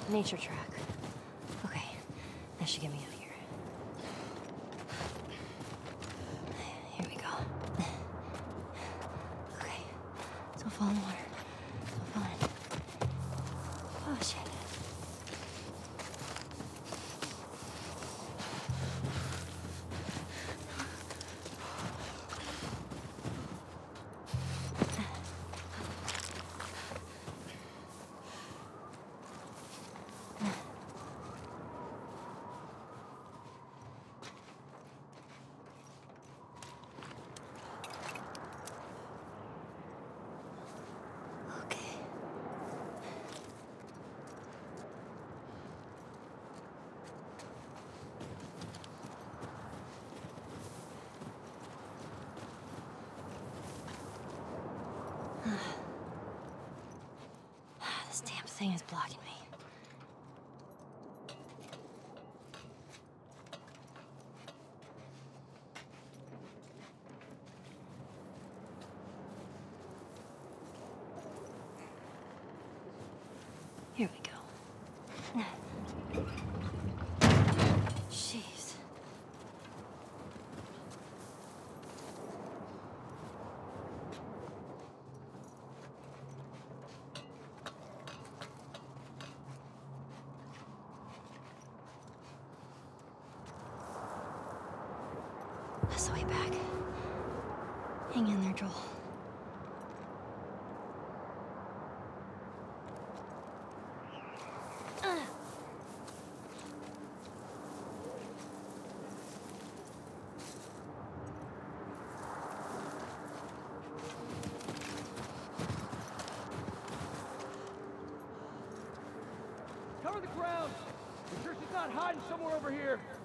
Nature track. Okay, that should get me out of here. Here we go. Okay, don't fall in the water. Don't fall in. Oh, shit. This damn thing is blocking me. Here we go. Jeez. That's the way back. Hang in there, Joel. Cover the ground! Make sure she's not hiding somewhere over here.